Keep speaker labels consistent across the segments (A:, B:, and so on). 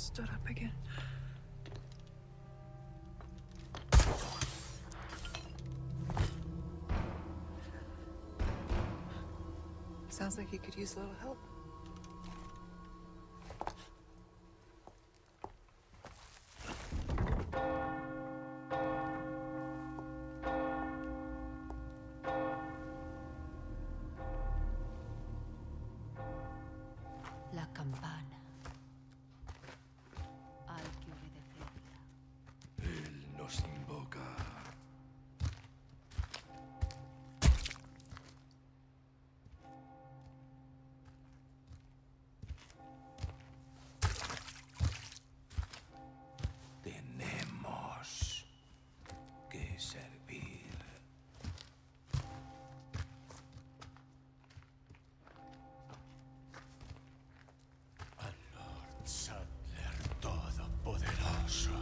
A: stood up again. Sounds like he could use a little help.
B: La campana. Hay que obedecerla.
C: Él nos invoca. Tenemos que servir. Al Lord Sattler Todopoderoso.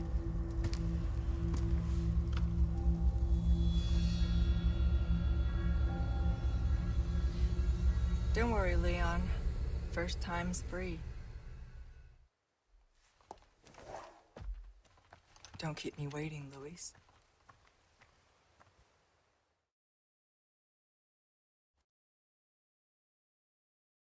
A: Don't worry, Leon. First time's free. Don't keep me waiting, Luis.